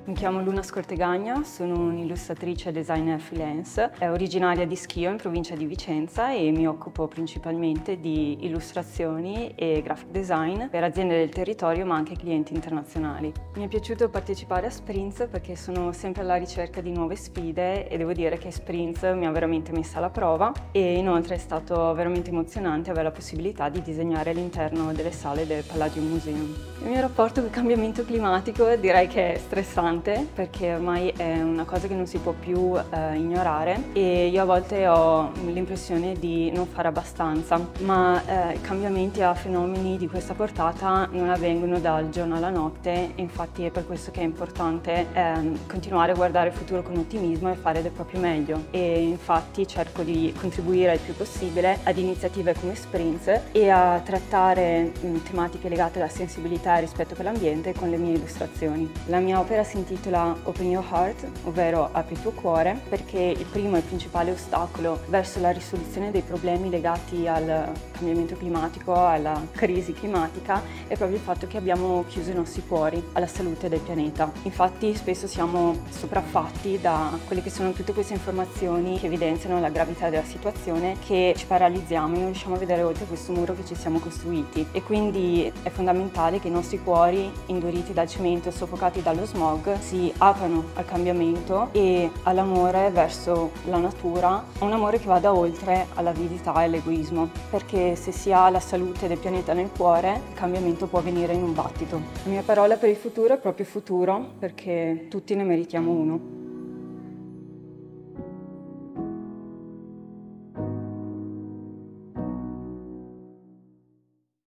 Mi chiamo Luna Scortegagna, sono un'illustratrice e designer freelance, è originaria di Schio in provincia di Vicenza e mi occupo principalmente di illustrazioni e graphic design per aziende del territorio ma anche clienti internazionali. Mi è piaciuto partecipare a Sprints perché sono sempre alla ricerca di nuove sfide e devo dire che Sprints mi ha veramente messa alla prova e inoltre è stato veramente emozionante avere la possibilità di disegnare all'interno delle sale del Palladium Museum. Il mio rapporto col cambiamento climatico direi che è stressante perché ormai è una cosa che non si può più ignorare e io a volte ho l'impressione di non fare abbastanza, ma cambiamenti a fenomeni di questa portata non avvengono dal giorno alla notte e infatti è per questo che è importante continuare a guardare il futuro con ottimismo e fare del proprio meglio e infatti cerco di contribuire il più possibile ad iniziative come Sprints e a trattare tematiche legate alla sensibilità e rispetto per l'ambiente con le mie illustrazioni. La mia opera si intitola Open Your Heart, ovvero Apri il tuo cuore, perché il primo e principale ostacolo verso la risoluzione dei problemi legati al cambiamento climatico, alla crisi climatica, è proprio il fatto che abbiamo chiuso i nostri cuori alla salute del pianeta. Infatti spesso siamo sopraffatti da quelle che sono tutte queste informazioni che evidenziano la gravità della situazione, che ci paralizziamo e non riusciamo a vedere oltre questo muro che ci siamo costruiti. E quindi è fondamentale che i nostri cuori, induriti dal cemento e soffocati dallo smog, si aprano al cambiamento e all'amore verso la natura, un amore che vada oltre all'avidità e all'egoismo, perché se si ha la salute del pianeta nel cuore, il cambiamento può avvenire in un battito. La mia parola per il futuro è proprio futuro, perché tutti ne meritiamo uno.